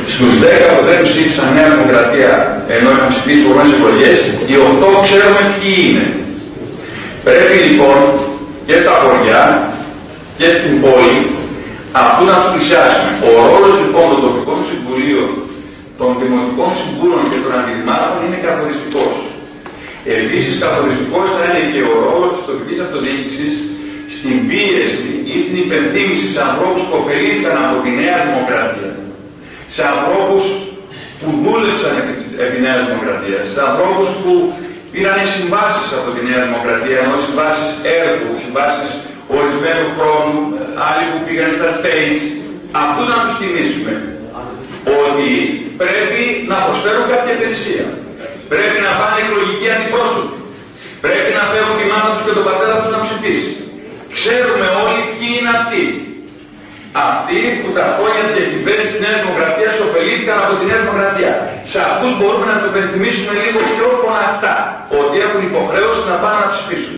Στους 10 που δεν ψήφισαν Νέα Δημοκρατία ενώ είχαν ψηφίσει προηγούμενες εκλογές, οι 8 ξέρουμε ποιοι είναι. Πρέπει λοιπόν και στα χωριά και στην πόλη αυτού να τους πλησιάσουμε. Ο ρόλος λοιπόν των τοπικών συμβουλίων, των δημοτικών συμβούλων και των αντιδημάρχων είναι καθοριστικός. Επίσης καθοριστικός θα είναι και ο ρόλος της τοπικής αυτοδιοίκησης στην πίεση ή στην υπενθύμηση σε ανθρώπους που ωφελήθηκαν από τη Νέα Δημοκρατία, σε ανθρώπους που δούλεψαν επί Νέας Δημοκρατίας, σε ανθρώπους που πήραν συμβάσεις από τη Νέα Δημοκρατία, ενώ συμβάσεις έργου, συμβάσεις ορισμένου χρόνου, άλλοι που πήγαν στα stage. Αυτούς να τους θυμίσουμε ότι πρέπει να προσφέρουν κάποια υπηρεσία. Πρέπει να πάνε εκλογικοί αντιπρόσωποι. Πρέπει να φέρουν τη μάνα τους και τον πατέρα τους να ψηφίσει. Ξέρουμε όλοι ποιοι είναι αυτοί. Αυτοί που τα χρόνια της διακυβέρνησης της Νέας Δημοκρατίας ωφελήθηκαν από τη Νέα Δημοκρατία. Σε αυτούς μπορούμε να το υπενθυμίσουμε λίγο πιο φωναχτά, ότι έχουν υποχρέωση να πάνε να ψηφίσουν.